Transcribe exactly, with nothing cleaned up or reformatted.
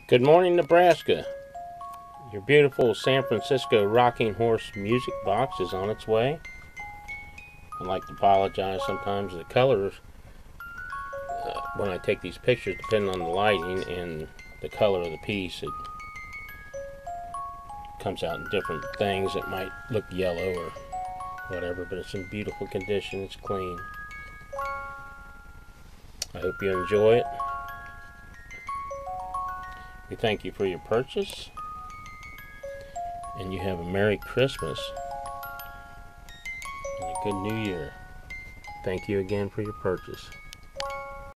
Good morning, Nebraska. Your beautiful San Francisco Rocking Horse music box is on its way. I'd like to apologize sometimes. The colors, uh, when I take these pictures, depending on the lighting and the color of the piece, it comes out in different things. It might look yellow or whatever, but it's in beautiful condition. It's clean. I hope you enjoy it. We thank you for your purchase, and you have a Merry Christmas and a good New Year. Thank you again for your purchase.